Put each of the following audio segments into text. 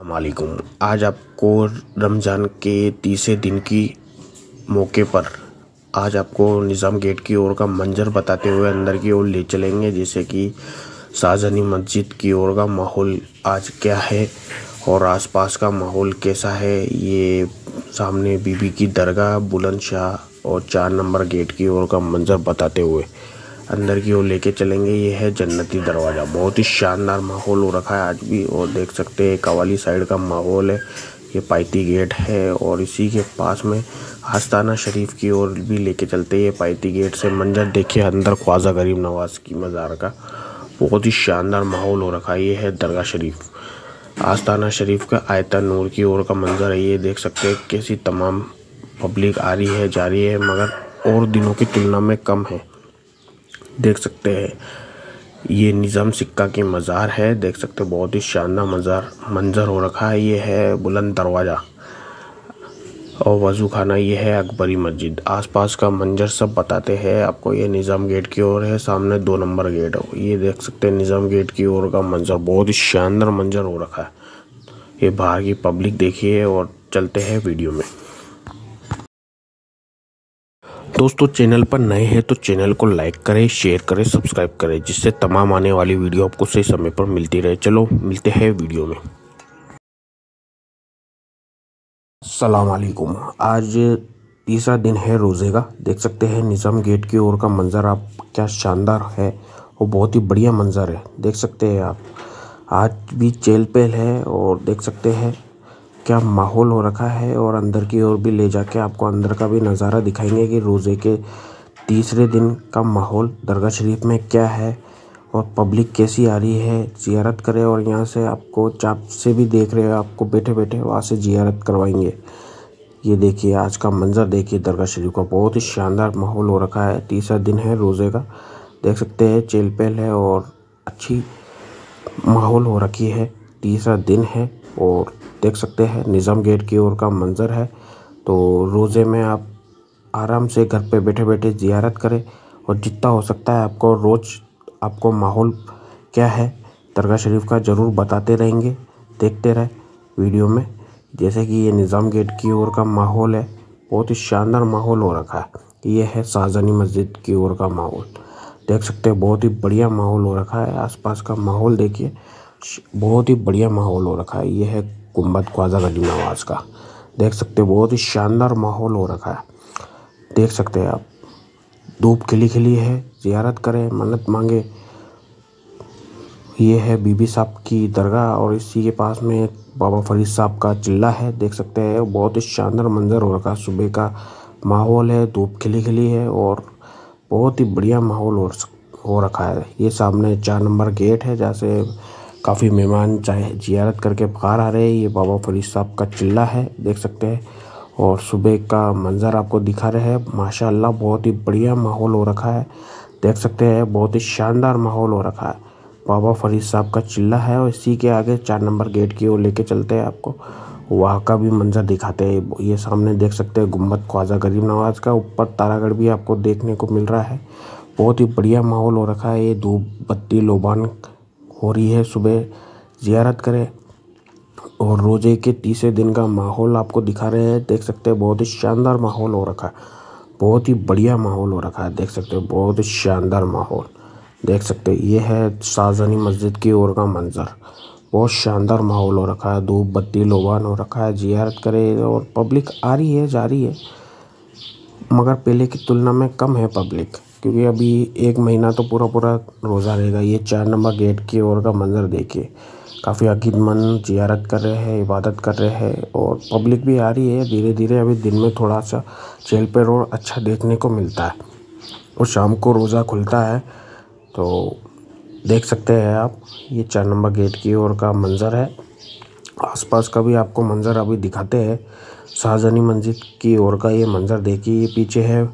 वालेकुम। आज आपको रमज़ान के तीसरे दिन की मौके पर आज आपको निज़ाम गेट की ओर का मंजर बताते हुए अंदर की ओर ले चलेंगे, जैसे कि शाहजनी मस्जिद की ओर का माहौल आज क्या है और आसपास का माहौल कैसा है। ये सामने बीबी की दरगाह, बुलंदशाह और 4 नंबर गेट की ओर का मंजर बताते हुए अंदर की ओर लेके चलेंगे। ये है जन्नती दरवाज़ा। बहुत ही शानदार माहौल हो रखा है आज भी, और देख सकते हैं कवाली साइड का माहौल है। ये पायती गेट है और इसी के पास में आस्ताना शरीफ की ओर भी लेके चलते हैं। ये पायती गेट से मंजर देखिए अंदर ख्वाजा गरीब नवाज की मज़ार का। बहुत ही शानदार माहौल हो रखा है। ये है दरगाह शरीफ, आस्ताना शरीफ का आयता नूर की ओर का मंजर है। ये देख सकते हैं कैसी तमाम पब्लिक आ रही है, जा रही है, मगर और दिनों की तुलना में कम है। देख सकते हैं ये निज़ाम सिक्का की मज़ार है। देख सकते हैं बहुत ही शानदार मंजर हो रखा है। ये है बुलंद दरवाज़ा और वज़ू खाना। ये है अकबरी मस्जिद। आसपास का मंजर सब बताते हैं आपको। ये निज़ाम गेट की ओर है, सामने 2 नंबर गेट हो। ये देख सकते हैं निज़ाम गेट की ओर का मंजर। बहुत ही शानदार मंजर हो रखा है। ये बाहर की पब्लिक देखिए और चलते हैं वीडियो में। दोस्तों, चैनल पर नए हैं तो चैनल को लाइक करें, शेयर करें, सब्सक्राइब करें, जिससे तमाम आने वाली वीडियो आपको सही समय पर मिलती रहे। चलो मिलते हैं वीडियो में। अस्सलाम वालेकुम। आज तीसरा दिन है रोज़े का। देख सकते हैं निज़ाम गेट की ओर का मंजर आप क्या शानदार है और बहुत ही बढ़िया मंजर है। देख सकते हैं आप आज भी चहल पहल है और देख सकते हैं क्या माहौल हो रखा है। और अंदर की ओर भी ले जाके आपको अंदर का भी नज़ारा दिखाएंगे कि रोज़े के तीसरे दिन का माहौल दरगाह शरीफ में क्या है और पब्लिक कैसी आ रही है। ज़ियारत करें और यहाँ से आपको चाप से भी देख रहे हो, आपको बैठे बैठे वहाँ से ज़ियारत करवाएंगे। ये देखिए आज का मंजर देखिए दरगाह शरीफ का। बहुत ही शानदार माहौल हो रखा है। तीसरा दिन है रोज़े का। देख सकते हैं चहल पहल है और अच्छी माहौल हो रखी है। तीसरा दिन है और देख सकते हैं निज़ाम गेट की ओर का मंजर है। तो रोज़े में आप आराम से घर पे बैठे बैठे ज़ियारत करें और जितना हो सकता है आपको रोज़ आपको माहौल क्या है दरगाह शरीफ का ज़रूर बताते रहेंगे। देखते रहे वीडियो में। जैसे कि ये निज़ाम गेट की ओर का माहौल है, बहुत ही शानदार माहौल हो रखा है। ये है शाहजनी मस्जिद की ओर का माहौल। देख सकते हैं बहुत ही बढ़िया माहौल हो रखा है। आसपास का माहौल देखिए, बहुत ही बढ़िया माहौल हो रखा है। ये है गुंबद ख्वाजा गरीब नवाज का। देख सकते हैं बहुत ही शानदार माहौल हो रखा है। देख सकते हैं आप धूप खिली खिली है। ज़ियारत करें, मन्नत मांगे। ये है बीबी साहब की दरगाह और इसी के पास में बाबा फरीद साहब का चिल्ला है। देख सकते हैं बहुत ही शानदार मंजर हो रखा है। सुबह का माहौल है, धूप खिली खिली है और बहुत ही बढ़िया माहौल हो रखा है। ये सामने 4 नंबर गेट है जहाँ से काफ़ी मेहमान चाहे ज़ियारत करके बाहर आ रहे हैं। ये बाबा फरीद साहब का चिल्ला है, देख सकते हैं। और सुबह का मंजर आपको दिखा रहे हैं। माशाअल्लाह बहुत ही बढ़िया माहौल हो रखा है। देख सकते हैं बहुत ही शानदार माहौल हो रखा है। बाबा फरीद साहब का चिल्ला है और इसी के आगे 4 नंबर गेट की ओर लेके चलते हैं आपको, वहाँ का भी मंजर दिखाते हैं। ये सामने देख सकते हैं गुंबद ख्वाजा गरीब नवाज का। ऊपर तारागढ़ भी आपको देखने को मिल रहा है। बहुत ही बढ़िया माहौल हो रखा है। ये धूप बत्ती लोबान हो रही है। सुबह ज़ियारत करें और रोज़े के तीसरे दिन का माहौल आपको दिखा रहे हैं। देख सकते हैं बहुत ही शानदार माहौल हो रखा है। बहुत ही बढ़िया माहौल हो रखा है। देख सकते हैं बहुत ही शानदार माहौल। देख सकते हैं ये है शाहजनी मस्जिद की ओर का मंजर। बहुत शानदार माहौल हो रखा है। धूप बत्ती लोबान हो रखा है। ज़ियारत करें और पब्लिक आ रही है, जा रही है, मगर पहले की तुलना में कम है पब्लिक, क्योंकि अभी 1 महीना तो पूरा रोज़ा रहेगा। ये 4 नंबर गेट की ओर का मंजर देखिए, काफ़ी अकीदमंद ज़ियारत कर रहे हैं, इबादत कर रहे हैं और पब्लिक भी आ रही है धीरे धीरे। अभी दिन में थोड़ा सा चहल पहल और अच्छा देखने को मिलता है और शाम को रोज़ा खुलता है। तो देख सकते हैं आप ये 4 नंबर गेट की ओर का मंजर है। आसपास का भी आपको मंजर अभी दिखाते हैं। शाहजनी मस्जिद की ओर का ये मंजर देखिए। ये पीछे है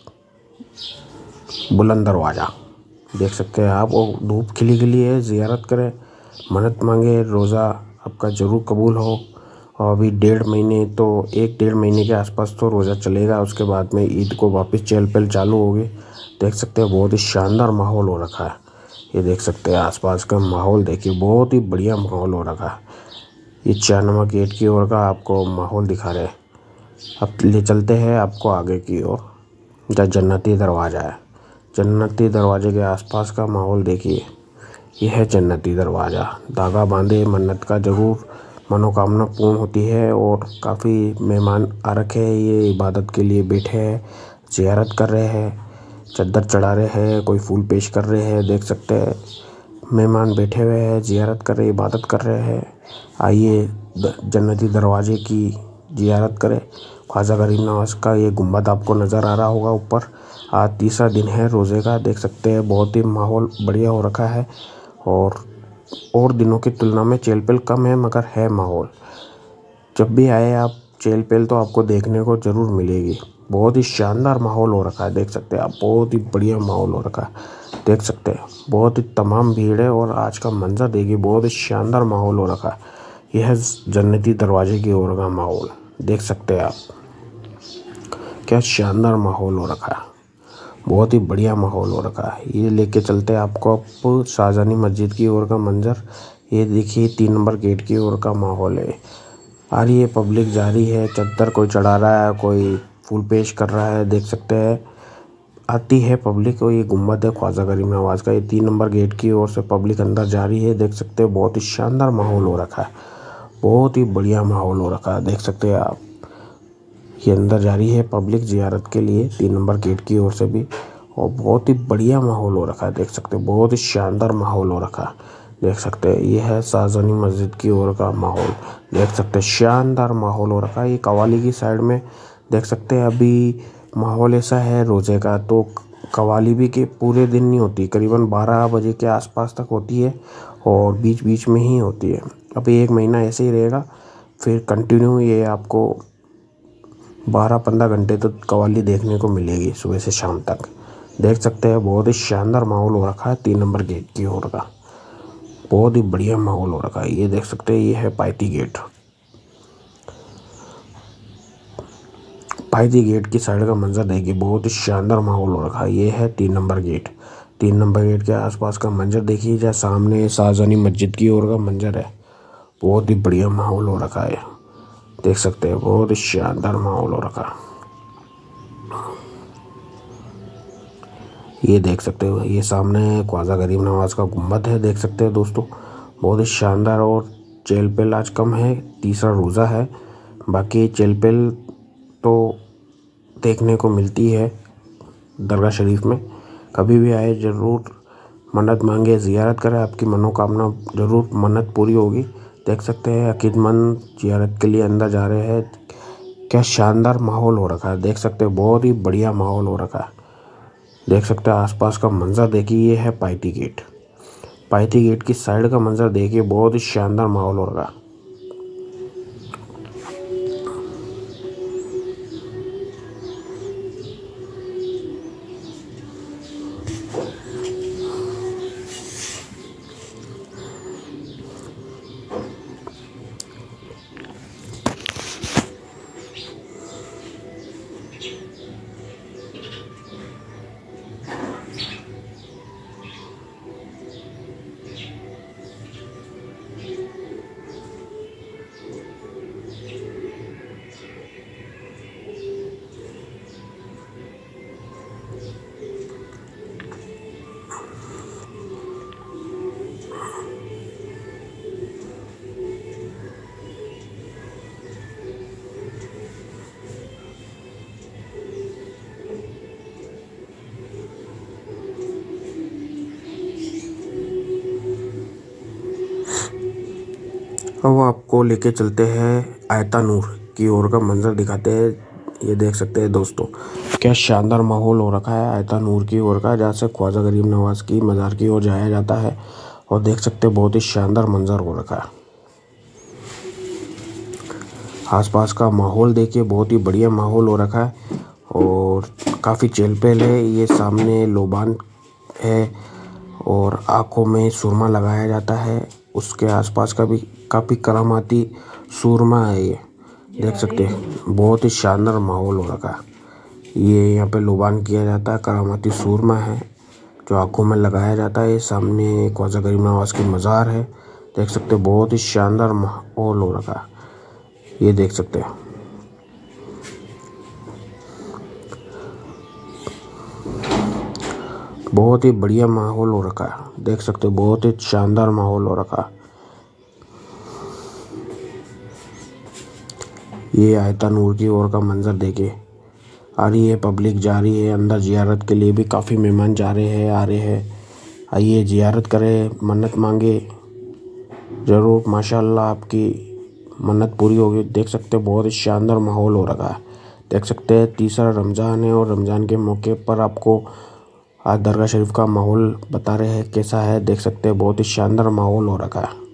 बुलंद दरवाज़ा, देख सकते हैं आप। और धूप खिली खिली है। ज़ियारत करें, मन्नत मांगे, रोज़ा आपका ज़रूर कबूल हो। और अभी 1.5 महीने तो 1-1.5 महीने के आसपास तो रोज़ा चलेगा। उसके बाद में ईद को वापस चहल पहल चालू होगी। देख सकते हैं बहुत ही शानदार माहौल हो रखा है। ये देख सकते हैं आसपास का माहौल देखिए, बहुत ही बढ़िया माहौल हो रखा है। ये 4 नंबर गेट की ओर का आपको माहौल दिखा रहे हैं। अब ले चलते हैं आपको आगे की ओर, जहाँ जन्नती दरवाज़ा है। जन्नती दरवाजे के आसपास का माहौल देखिए। यह है जन्नती दरवाज़ा। धागा बांधे मन्नत का ज़रूर मनोकामना पूर्ण होती है। और काफ़ी मेहमान आ रखे हैं, ये इबादत के लिए बैठे हैं, ज़ियारत कर रहे हैं, चद्दर चढ़ा रहे हैं, कोई फूल पेश कर रहे हैं। देख सकते हैं मेहमान बैठे हुए हैं, ज़ियारत कर रहे, इबादत कर रहे हैं। आइए जन्नती दरवाजे की ज़ियारत करें। ख्वाजा गरीब नवाज़ का ये गुंबद आपको नज़र आ रहा होगा ऊपर। आज तीसरा दिन है रोज़े का। देख सकते हैं बहुत ही माहौल बढ़िया हो रखा है और दिनों की तुलना में चहल पहल कम है, मगर है माहौल। जब भी आए आप, चहल पहल तो आपको देखने को ज़रूर मिलेगी। बहुत ही शानदार माहौल हो रखा है, देख सकते हैं आप। बहुत ही बढ़िया माहौल हो रखा है, देख सकते हैं बहुत ही तमाम भीड़ है। और आज का मंजर देखिए, बहुत ही शानदार माहौल हो रखा है। यह है जन्नती दरवाजे की ओर का माहौल, देख सकते हैं आप। क्या शानदार माहौल हो रखा है, बहुत ही बढ़िया माहौल हो रखा है। ये लेके चलते हैं आपको अब शाहजहानी मस्जिद की ओर का मंजर। ये देखिए 3 नंबर गेट की ओर का माहौल है। आ रही है पब्लिक, जा रही है, चद्दर कोई चढ़ा रहा है, कोई फूल पेश कर रहा है। देख सकते हैं आती है पब्लिक। और ये गुंबद है ख्वाजा गरीब नवाज़ का। ये 3 नंबर गेट की ओर से पब्लिक अंदर जा रही है। देख सकते हैं बहुत ही शानदार माहौल हो रखा है, बहुत ही बढ़िया माहौल हो रखा है, देख सकते हैं आप। ये अंदर जा रही है पब्लिक ज़ियारत के लिए 3 नंबर गेट की ओर से भी। और बहुत ही बढ़िया माहौल हो रखा है, देख सकते हैं बहुत ही शानदार माहौल हो रखा है, देख सकते हैं। ये है शाहजहानी मस्जिद की ओर का माहौल, देख सकते हैं शानदार माहौल हो रखा है। ये कवाली की साइड में देख सकते हैं अभी माहौल ऐसा है रोज़े का। तो कवाली भी के पूरे दिन नहीं होती, करीबन 12 बजे के आसपास तक होती है और बीच बीच में ही होती है। अभी 1 महीना ऐसे ही रहेगा, फिर कंटिन्यू ये आपको 12-15 घंटे तो कवाली देखने को मिलेगी सुबह से शाम तक। देख सकते हैं बहुत ही शानदार माहौल हो रखा है 3 नंबर गेट की ओर का, बहुत ही बढ़िया माहौल हो रखा है। ये देख सकते हैं ये है पायती गेट। पायती गेट की साइड का मंजर देखिए, बहुत ही शानदार माहौल हो रखा है। ये है 3 नंबर गेट। 3 नंबर गेट के आसपास का मंजर देखिए, जहाँ सामने शाहजहानी मस्जिद की ओर का मंजर है। बहुत ही बढ़िया माहौल हो रखा है, देख सकते हैं बहुत ही शानदार माहौल हो रखा है। ये देख सकते हो, ये सामने ख्वाजा गरीब नवाज़ का गुंबद है, देख सकते हैं दोस्तों बहुत ही शानदार। और चहल पहल आज कम है, तीसरा रोज़ा है। बाकी चहल पहल तो देखने को मिलती है दरगाह शरीफ में। कभी भी आए ज़रूर मन्नत मांगे, ज़ियारत करें, आपकी मनोकामना ज़रूर मन्नत पूरी होगी। देख सकते हैं अकीदमंद ज़ियारत के लिए अंदर जा रहे हैं। क्या शानदार माहौल हो रखा है, देख सकते हैं बहुत ही बढ़िया माहौल हो रखा है, देख सकते हैं। आसपास का मंजर देखिए, ये है पायती गेट। पायती गेट की साइड का मंजर देखिए, बहुत ही शानदार माहौल हो रखा है। अब आपको लेके चलते हैं आयता नूर की ओर का मंजर दिखाते हैं। ये देख सकते हैं दोस्तों, क्या शानदार माहौल हो रखा है आयता नूर की ओर का, जहाँ से ख्वाजा गरीब नवाज़ की मज़ार की ओर जाया जाता है। और देख सकते हैं बहुत ही शानदार मंजर हो रखा है। आसपास का माहौल देखिए, बहुत ही बढ़िया माहौल हो रखा है और काफ़ी चहल पहल है। ये सामने लोबान है और आँखों में सुरमा लगाया जाता है। उसके आसपास का भी काफ़ी करामाती सुरमा है। ये देख सकते हैं बहुत ही शानदार माहौल हो रखा है। ये यहाँ पे लोबान किया जाता है, करामाती सुरमा है जो आँखों में लगाया जाता है। सामने ख्वाजा गरीब नवाज़ की मज़ार है, देख सकते हैं बहुत ही शानदार माहौल हो रखा है। ये देख सकते हैं बहुत ही बढ़िया माहौल हो रखा है। देख सकते हो बहुत ही शानदार माहौल हो रखा है। ये आयता नूर की ओर का मंजर देखिए। आ रही है पब्लिक, जा रही है अंदर जियारत के लिए भी। काफ़ी मेहमान जा रहे हैं, आ रहे हैं। आइए जियारत करें, मन्नत मांगे ज़रूर, माशाल्लाह आपकी मन्नत पूरी होगी। देख सकते हैं बहुत ही शानदार माहौल हो रखा है। देख सकते हैं तीसरा रमज़ान है और रमज़ान के मौके पर आपको आज दरगाह शरीफ का माहौल बता रहे हैं कैसा है। देख सकते हैं बहुत ही शानदार माहौल हो रखा है।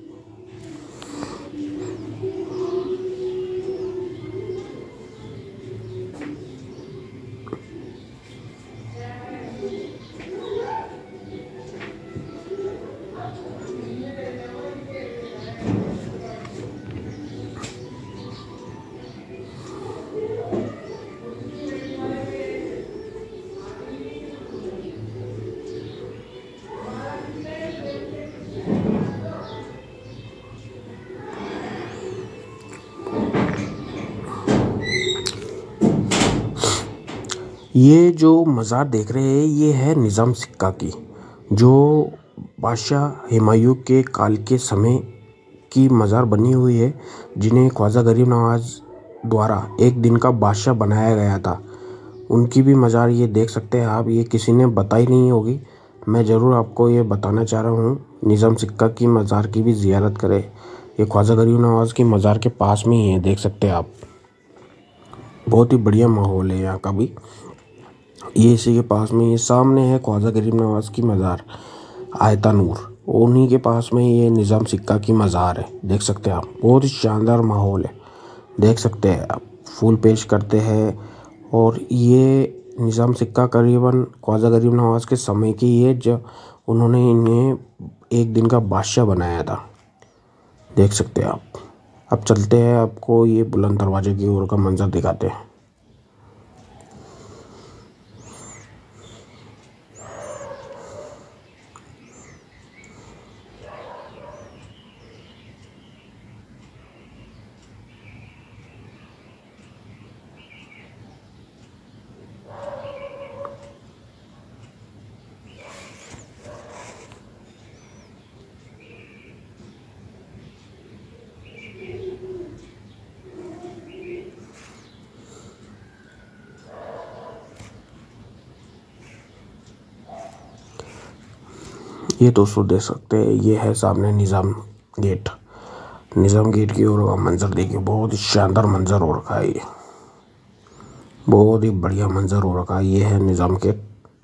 ये जो मज़ार देख रहे हैं ये है निज़ाम सिक्का की, जो बादशाह हुमायूं के काल के समय की मज़ार बनी हुई है, जिन्हें ख्वाजा गरीब नवाज द्वारा एक दिन का बादशाह बनाया गया था। उनकी भी मज़ार ये देख सकते हैं आप। ये किसी ने बताई नहीं होगी, मैं ज़रूर आपको ये बताना चाह रहा हूँ। निज़ाम सिक्का की मज़ार की भी ज़ियारत करें। ये ख्वाजा गरीब नवाज की मज़ार के पास में ही है, देख सकते हैं आप। बहुत ही बढ़िया माहौल है यहाँ का भी। ये इसी के पास में ये सामने है ख्वाजा गरीब नवाज की मज़ार आयता नूर, उन्हीं के पास में ये निज़ाम सिक्का की मज़ार है। देख सकते हैं आप बहुत ही शानदार माहौल है। देख सकते हैं आप फूल पेश करते हैं। और ये निज़ाम सिक्का करीबन ख्वाजा गरीब नवाज के समय की है, जब उन्होंने इन्हें एक दिन का बादशाह बनाया था। देख सकते हैं आप। अब चलते हैं, आपको ये बुलंद दरवाजे की ओर का मंजर दिखाते हैं। ये दोस्तों देख सकते हैं ये है सामने निज़ाम गेट। निज़ाम गेट की ओर का मंजर देखिए, बहुत ही शानदार मंजर हो रखा है। ये बहुत ही बढ़िया मंजर हो रखा है। ये है निज़ाम गेट।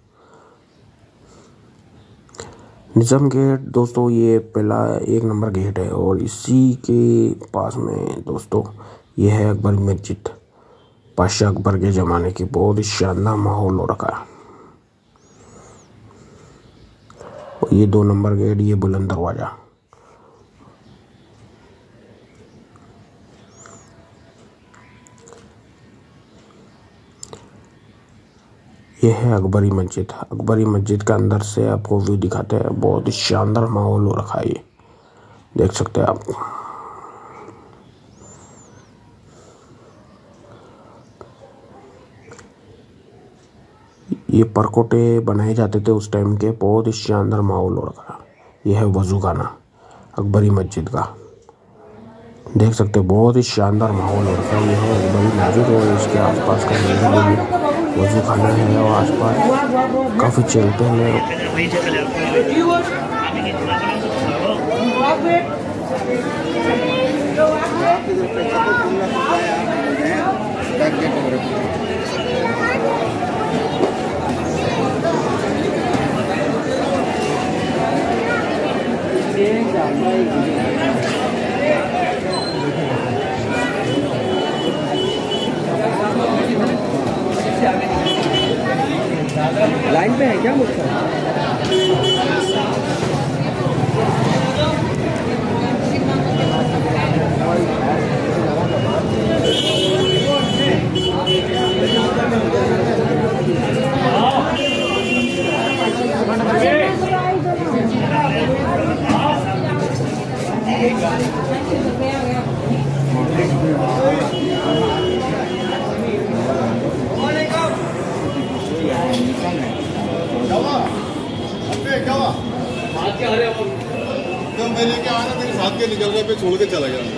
निज़ाम गेट दोस्तों ये पहला 1 नंबर गेट है। और इसी के पास में दोस्तों ये है अकबरी मस्जिद, बादशाह अकबर के ज़माने की। बहुत ही शानदार माहौल हो रखा है। और ये 2 नंबर गेट, ये बुलंद दरवाज़ा। ये है अकबरी मस्जिद। अकबरी मस्जिद के अंदर से आपको व्यू दिखाते हैं। बहुत ही शानदार माहौल हो रखा है। ये देख सकते हैं आप। ये परकोटे बनाए जाते थे उस टाइम के। बहुत ही शानदार माहौल हो रखा है। ये है वज़ू खाना अकबरी मस्जिद का। देख सकते हैं बहुत ही शानदार माहौल हो रखा है। ये है अकबरी मस्जिद और इसके आसपास का एरिया भी वज़ू खाना है। और आसपास काफ़ी चलते हैं। लाइन पे है क्या मुझसे? तो मैं लेके आया ना, मेरे साथ के निकल गए, पे छोड़ के चला गया।